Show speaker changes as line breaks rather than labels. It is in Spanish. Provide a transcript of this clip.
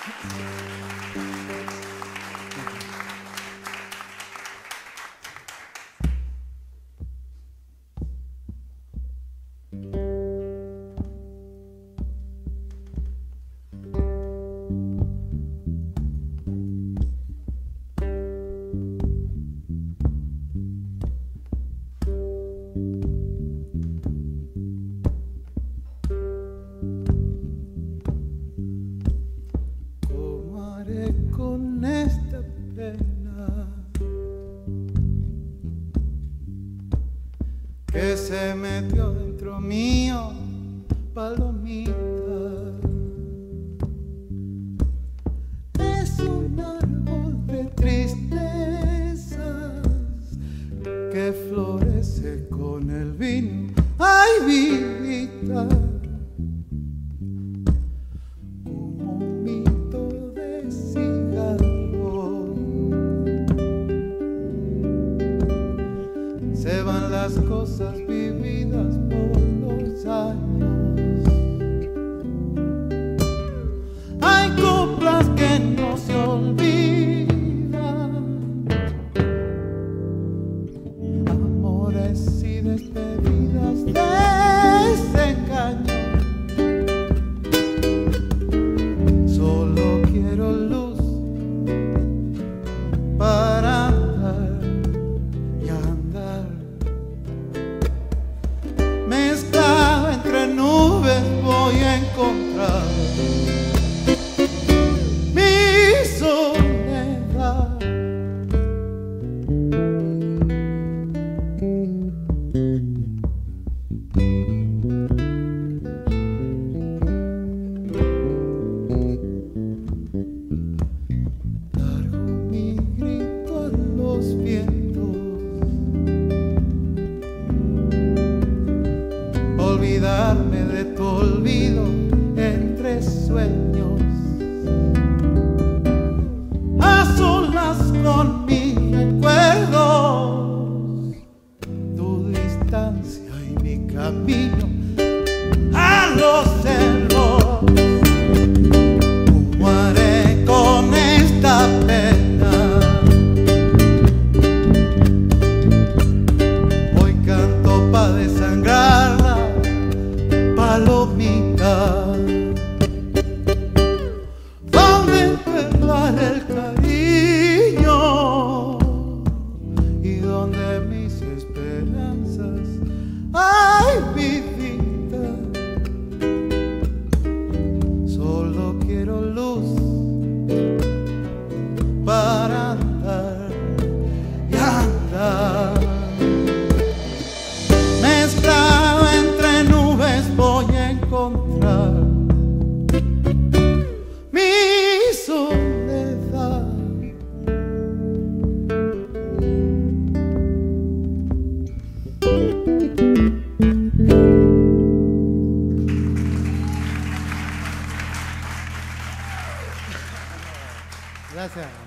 Con esta pena que se metió dentro mío, palomita. Es un árbol de tristezas que florece con el vino. Ay, vidita, se van las cosas vividas por los años. Hay coplas que no se olvidan, amores y despedidas, desengaños. Solo quiero luz para andar y andar. Mezclado entre nubes voy a encontrar mi soledad. Largo mi grito a los vientos, olvidarme de tu olvido entre sueños, a solas con mis recuerdos, tu distancia y mi camino a los cerros. ¿Cómo haré con esta pena? Hoy canto pa' desangrarla, palomita. ¿Dónde enterrar el cariño? ¿Y dónde mis esperanzas? Ay, vidita, solo quiero luz para andar y andar. Mezclado entre nubes voy a encontrar mi soledad. Gracias.